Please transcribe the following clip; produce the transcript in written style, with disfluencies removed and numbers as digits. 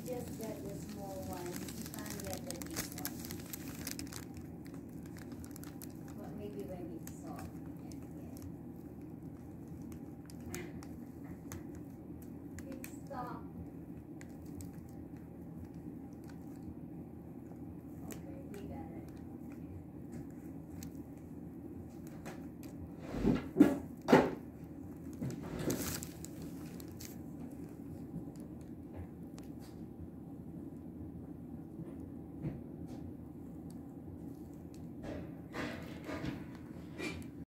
just got the small one. You can't get the big one. But maybe when it's soft, you can get. It's soft.